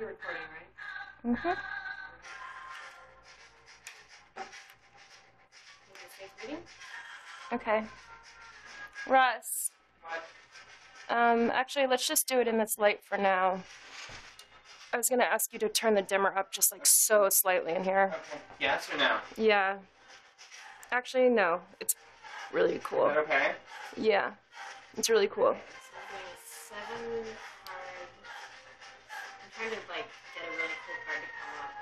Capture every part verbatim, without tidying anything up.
You're recording, right? Mm-hmm. Okay. Russ. What? Um, actually, let's just do it in this light for now. I was gonna ask you to turn the dimmer up just like so slightly in here. Okay. Yes or no? Yeah. Actually, no. It's really cool. Is that okay? Yeah. It's really cool. Okay, so I'm doing seven card. I'm trying to like get a really cool card to come up.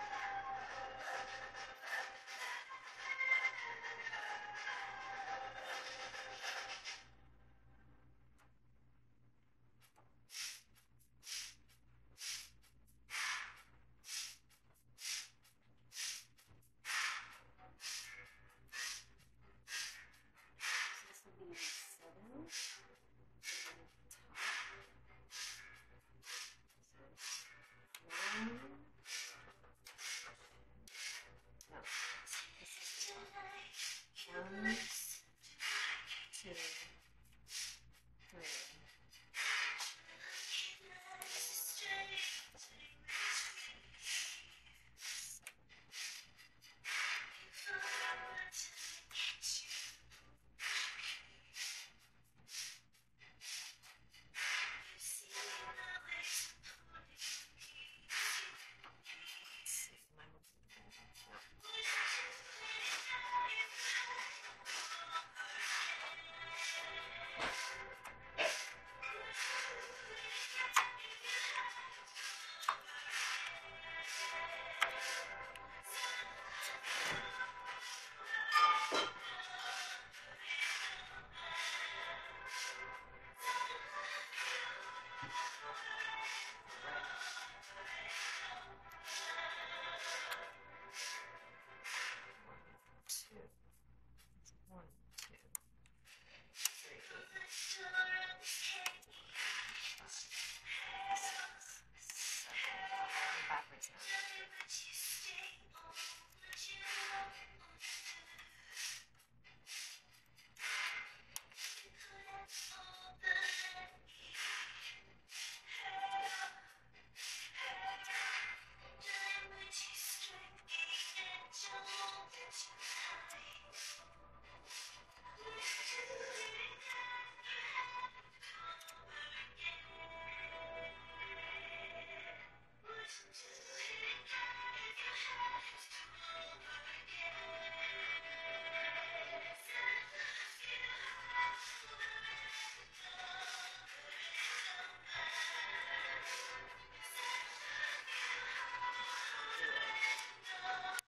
So this will be seven. One. No. This is one, two, three. One, two, three. Backwards now.